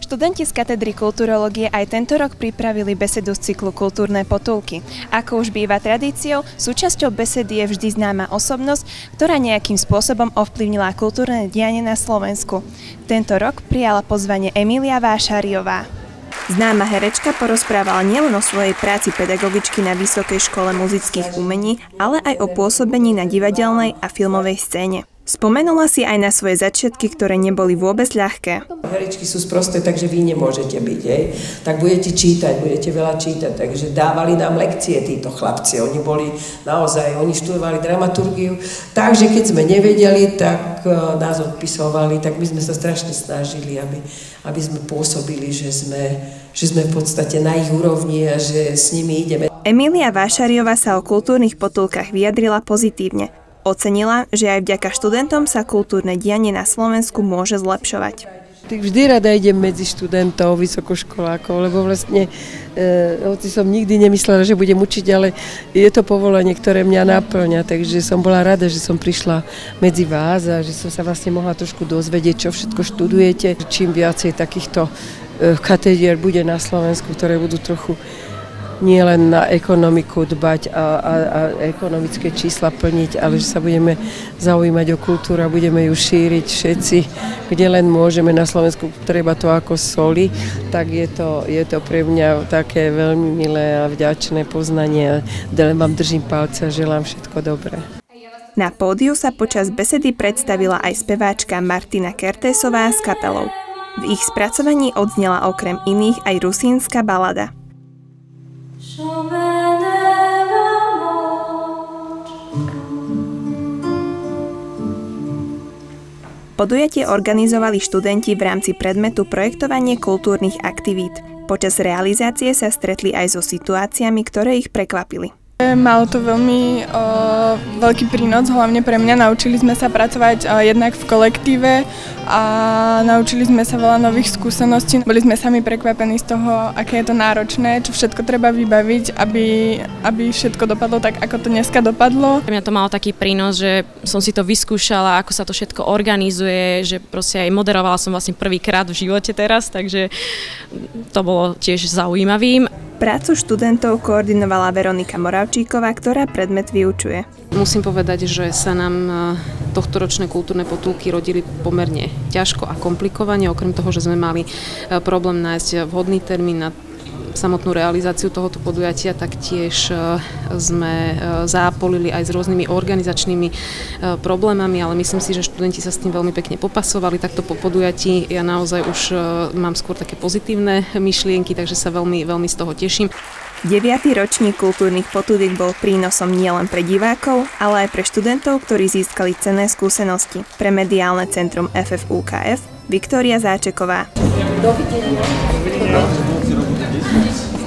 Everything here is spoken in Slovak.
Študenti z katedry kulturológie aj tento rok pripravili besedu z cyklu Kultúrne potulky. Ako už býva tradíciou, súčasťou besedy je vždy známa osobnosť, ktorá nejakým spôsobom ovplyvnila kultúrne dianie na Slovensku. Tento rok prijala pozvanie Emília Vášariová. Známa herečka porozprávala nielen o svojej práci pedagogičky na Vysokej škole muzických umení, ale aj o pôsobení na divadelnej a filmovej scéne. Spomenula si aj na svoje začiatky, ktoré neboli vôbec ľahké. Herečky sú sprosté, takže vy nemôžete byť, hej. Tak budete čítať, budete veľa čítať, takže dávali nám lekcie títo chlapci. Oni boli naozaj, oni študovali dramaturgiu, takže keď sme nevedeli, tak nás odpisovali, tak my sme sa strašne snažili, aby sme pôsobili, že sme v podstate na ich úrovni a že s nimi ideme. Emília Vášariová sa o kultúrnych potulkách vyjadrila pozitívne. Ocenila, že aj vďaka študentom sa kultúrne dianie na Slovensku môže zlepšovať. Tak vždy rada idem medzi študentov, vysokoškolákov, lebo vlastne, hoci som nikdy nemyslela, že budem učiť, ale je to povolanie, ktoré mňa naplňa, takže som bola rada, že som prišla medzi vás a že som sa vlastne mohla trošku dozvedieť, čo všetko študujete. Čím viacej takýchto katedier bude na Slovensku, ktoré budú trochu nie len na ekonomiku dbať a ekonomické čísla plniť, ale že sa budeme zaujímať o kultúru a budeme ju šíriť všetci, kde len môžeme. Na Slovensku treba to ako soli, tak je to pre mňa také veľmi milé a vďačné poznanie. Vám držím palce a želám všetko dobré. Na pódiu sa počas besedy predstavila aj speváčka Martina Kertésová s kapelou. V ich spracovaní odznela okrem iných aj rusínska balada. Podujatie organizovali študenti v rámci predmetu projektovanie kultúrnych aktivít. Počas realizácie sa stretli aj so situáciami, ktoré ich prekvapili. Malo to veľmi veľký prínos, hlavne pre mňa. Naučili sme sa pracovať jednak v kolektíve a naučili sme sa veľa nových skúseností. Boli sme sami prekvapení z toho, aké je to náročné, čo všetko treba vybaviť, aby všetko dopadlo tak, ako to dneska dopadlo. Pre mňa to malo taký prínos, že som si to vyskúšala, ako sa to všetko organizuje, že proste aj moderovala som vlastne prvýkrát v živote teraz, takže to bolo tiež zaujímavým. Prácu študentov koordinovala Veronika Moravčíková, ktorá predmet vyučuje. Musím povedať, že sa nám tohtoročné kultúrne potulky rodili pomerne ťažko a komplikovane. Okrem toho, že sme mali problém nájsť vhodný termín na samotnú realizáciu tohoto podujatia, tak tiež sme zápolili aj s rôznymi organizačnými problémami, ale myslím si, že študenti sa s tým veľmi pekne popasovali. Takto po podujatí ja naozaj už mám skôr také pozitívne myšlienky, takže sa veľmi, veľmi z toho teším. 9. ročník kultúrnych potuliek bol prínosom nielen pre divákov, ale aj pre študentov, ktorí získali cenné skúsenosti. Pre mediálne centrum FFUKF Viktória Záčeková. Dovidenia.